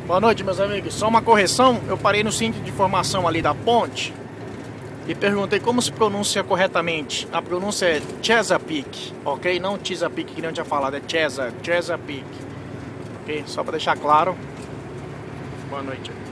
Boa noite, meus amigos. Só uma correção, eu parei no centro de informação ali da ponte e perguntei como se pronuncia corretamente. A pronúncia é Chesapeake, ok? Não Chesapeake, que não tinha falado, é Chesapeake. Ok? Só para deixar claro. Boa noite.